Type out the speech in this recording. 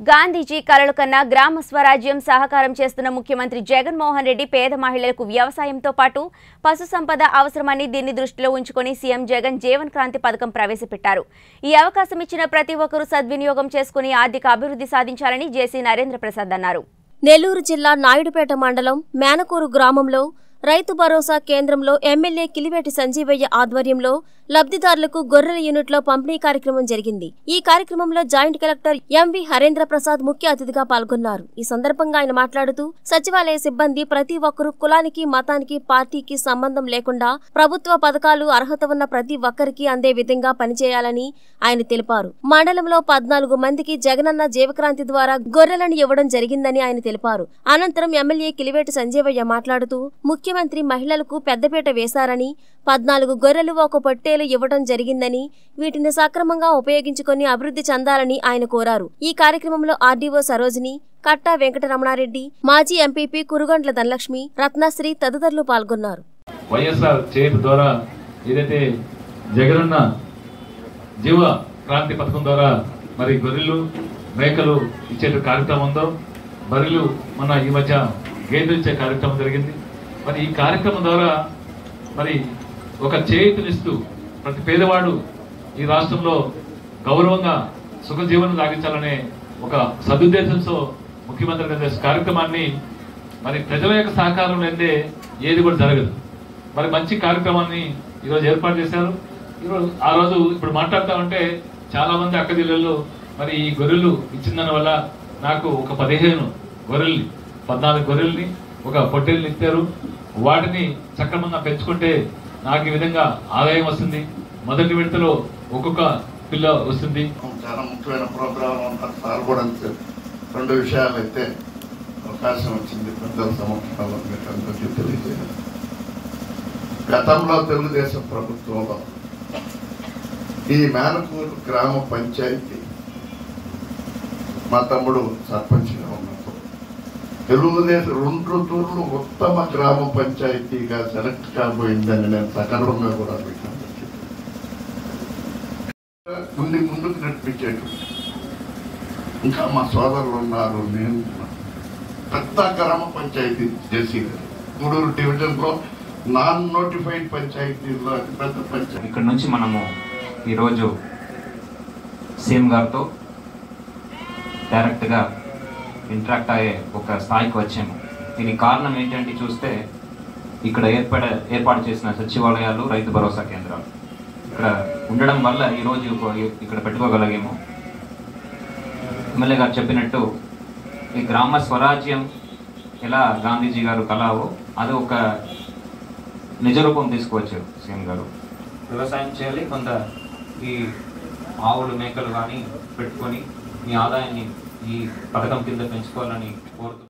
గాంధీజీ కలలు కన్నా గ్రామ స్వరాజ్యం సహకారం చేస్తున్న ముఖ్యమంత్రి జగన్మోహన్ రెడ్డి పేద మహిళలకు వ్యవసాయంతో పాటు పశు సంపద అవసరమని దీన్ని దృష్టిలో ఉంచుకొని సీఎం జగన్ జీవన్ క్రాంతి పథకం ప్రవేశపెట్టారు. ఈ అవకాశం ఇచ్చిన ప్రతి ఒక్కరూ సద్వినియోగం చేసుకుని ఆర్థిక అభివృద్ధి సాధించాలని జేసీ నరేంద్ర ప్రసాద్ అన్నారు. నెల్లూరు జిల్లా నాయుడుపేట మండలం మేనకూరు గ్రామంలో రైతు భరోసా కేంద్రంలో ఎమ్మెల్యే కిలివేటి సంజీవయ్య ఆధ్వర్యంలో లబ్ధిదారులకు గొర్రెల యూనిట్లో పంపిణీ కార్యక్రమం జరిగింది. ఈ కార్యక్రమంలో joint collector M V Harendra Prasad ముఖ్య అతిథిగా పాల్గొన్నారు. ఈ సందర్భంగా ఆయన మాట్లాడుతూ సచివాలయ సిబ్బంది ప్రతి ఒక్కరూ కులానికి, మతానికి, పార్టీకి సంబంధం లేకుండా ప్రభుత్వ పథకాలు అర్హత ఉన్న ప్రతి ఒక్కరికి అందే విధంగా పనిచేయాలని ఆయన తెలిపారు. మండలంలో 14 మందికి జగనన్న జీవక్రాంతి ద్వారా గొర్రెలను ఇవ్వడం జరిగిందని ఆయన తెలిపారు. అనంతరం ఎమ్మెల్యే కిలివేటి సంజీవయ్య మాట్లాడుతూ ముఖ్యమంత్రి మహిళలకు పెద్దపీట వేశారని 14 గొర్రెలు ఒక పొట్టేలు ఇవ్వడం జరిగిందని వీటిని సక్రమంగా ఉపయోగించుకొని అభివృద్ధి చెందాలని ఆయన కోరారు. ఈ కార్యక్రమంలో ఆర్డీఓ సరోజిని, కట్టా వెంకటరమణారెడ్డి, మాజీ ఎంపీపీ కురుగండ్ల ధనలక్ష్మి, రత్నశ్రీ తదితరులు పాల్గొన్నారు. వైఎస్ఆర్ చేతి ద్వారా ఏదైతే జగనన్న జీవ క్రాంతి పథకం ద్వారా మరి గొర్రెలు, మేకలు ఇచ్చే కార్యక్రమం ఉందో, బర్రెలు మన ఈ మధ్య గేదెలు ఇచ్చే కార్యక్రమం జరిగింది. మరి ఈ కార్యక్రమం ద్వారా మరి ఒక చేయూతనిస్తూ ప్రతి పేదవాడు ఈ రాష్ట్రంలో గౌరవంగా సుఖజీవనం సాగించాలనే ఒక సదుద్దేశంతో ముఖ్యమంత్రి కార్యక్రమాన్ని మరి ప్రజల యొక్క సహకారం లేదే ఏది కూడా జరగదు. మరి మంచి కార్యక్రమాన్ని ఈరోజు ఏర్పాటు చేశారు. ఆ రోజు ఇప్పుడు మాట్లాడుతూ ఉంటే చాలా మంది అక్క జిల్లాల్లో మరి ఈ గొర్రెలు ఇచ్చిన దాని వల్ల నాకు ఒక 15 గొర్రెల్ని, 14 గొర్రెల్ని, ఒక పొట్టేల్ని ఇచ్చారు. వాటిని సక్రమంగా పెంచుకుంటే నాకు ఈ విధంగా ఆదాయం వస్తుంది. మొదటి విడతలో ఒక్కొక్క పిల్ల వస్తుంది. చాలా ముఖ్యమైన ప్రోగ్రాం పాల్గొనడానికి 2 విషయాలు అయితే అవకాశం వచ్చింది. పెద్దల సమక్షంలో మీకు అందరికీ తెలియజేయాలి. గతంలో తెలుగుదేశం ప్రభుత్వంలో ఈ మేనకూరు గ్రామ పంచాయతీ మా తమ్ముడు సర్పంచ్గా ఉన్నప్పుడు తెలుగుదేశం 2 తూర్లు ఉత్తమ గ్రామ పంచాయతీగా సెలెక్ట్ కాబోయిందని నేను సగర్వంగా కూడా ముందుకు నడిపించేటు. ఇంకా మా సోదరులు ఉన్నారు. నేను పెద్ద గ్రామ పంచాయతీ జేసీ గారు గూడూరు డివిజన్లో నాన్ నోటిఫైడ్ పంచాయతీలో అతిపెద్ద పంచాయతీ. ఇక్కడ నుంచి మనము ఈరోజు సీఎం గారితో డైరెక్ట్గా ఇంటరాక్ట్ అయ్యే ఒక స్థాయికి వచ్చాము. దీనికి కారణం ఏంటంటే చూస్తే ఇక్కడ ఏర్పాటు చేసిన సచివాలయాలు, రైతు భరోసా కేంద్రాలు ఇక్కడ ఉండడం వల్ల ఈరోజు ఇక్కడ పెట్టుకోగలిగాము. ఎమ్మెల్యే గారు చెప్పినట్టు ఈ గ్రామ స్వరాజ్యం ఎలా గాంధీజీ గారు కలావో అది ఒక నిజరూపం తీసుకువచ్చారు సీఎం గారు. వ్యవసాయం చేయాలి, కొంత ఈ ఆవులు, మేకలు కానీ పెట్టుకొని మీ ఆదాయాన్ని ఈ పథకం కింద పెంచుకోవాలని కోరుతూ